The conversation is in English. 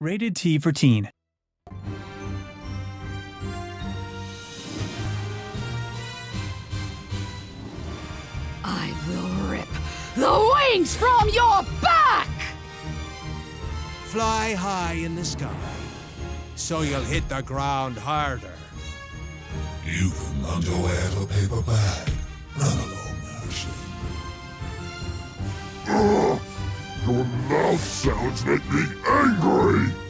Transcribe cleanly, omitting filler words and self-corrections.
Rated T for teen. I will rip the wings from your back! Fly high in the sky, so you'll hit the ground harder. You can underwear a paper bag. Run along, Ashley. Ugh! Your mouth sounds make me angry!